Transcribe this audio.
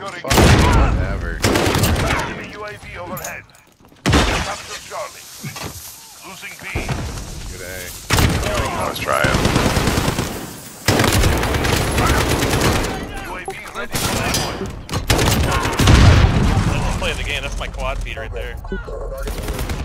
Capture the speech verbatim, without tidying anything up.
Securing Whatever. enemy U A V overhead. Capture Charlie. Losing B. Good A. Oh, let's try it. U A V ready for deployment. Let's just play the game. That's my quad feed right there.